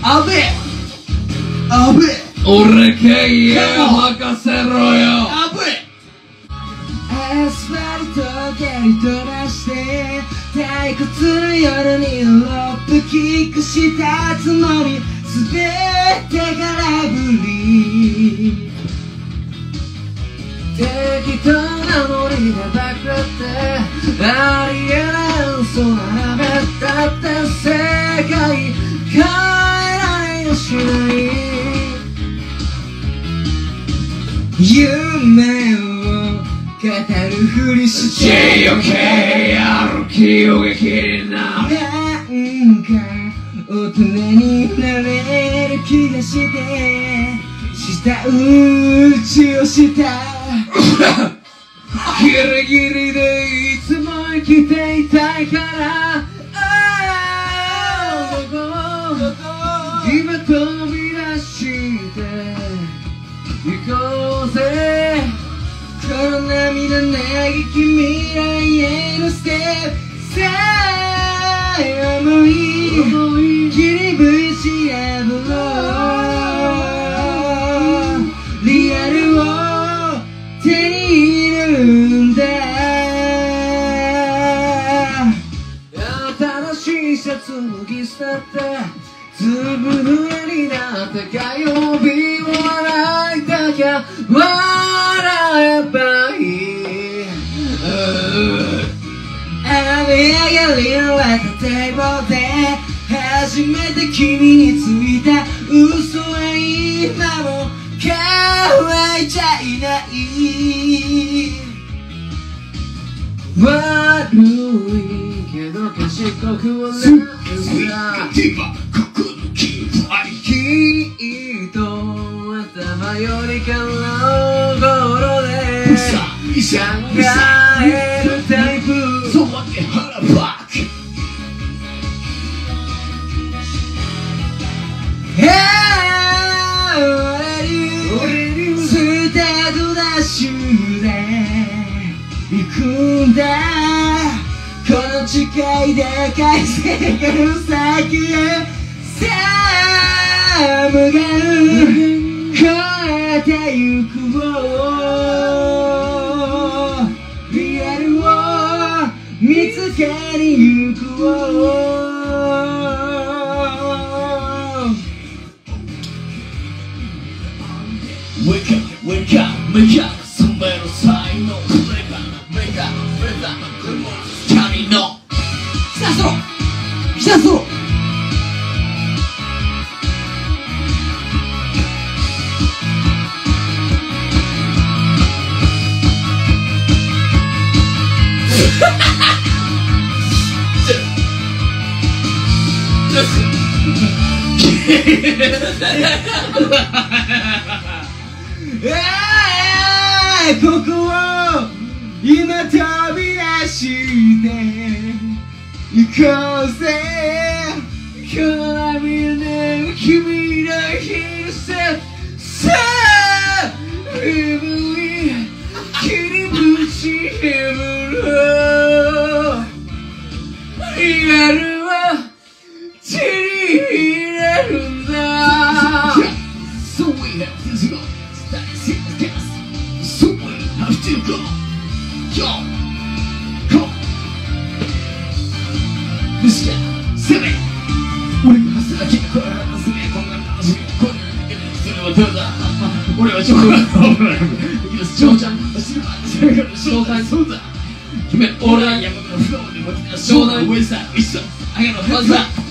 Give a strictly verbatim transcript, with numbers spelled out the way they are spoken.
あべあべ俺経営を任せろよあべアスファルトを蹴り飛ばして退屈な夜にロップキックしたつもり全て空振り適当なノリでバクってありえない嘘並べたって世界変えられやしない夢を語るふりして余計やる気を激になるなんか大人になれる気がして舌打ちをしたギリギリでいつも生きていたいから今飛び出して行こうぜこの涙嘆き未来へのステップさあ思い切りぶち破ろうリアルを手に入れるんだ新しいシャツ脱ぎ捨ててずぶ濡れになった火曜日を笑いたきゃ笑えばいい雨上がりの割った堤防で初めて君についた嘘は今も乾いちゃいない悪いけど賢くはないきっと頭よりかの頃で考えるタイプそうわけ腹バック俺にスタートダッシュで行くんだこの誓いで快晴がる先へさあ向かう越えてゆくリアルを見つけに行くWake up, wake up, wake up その才能フレーバーメガフレーバーこれも神のひたすろひたすろここを今飛び出して行こうぜこの涙の君の日ささあ振り切りぶち破ろうリアルは手に入れるんだ So we have to go So we have to go Yo Go This guy Seven 俺が働きこれはすげえこんな楽しみこんなだけでそれはどうだ俺は超が超ちゃん走るそれから紹介そうだ君俺は山のフローでも来た湘南ウエスター一緒あげのファンさ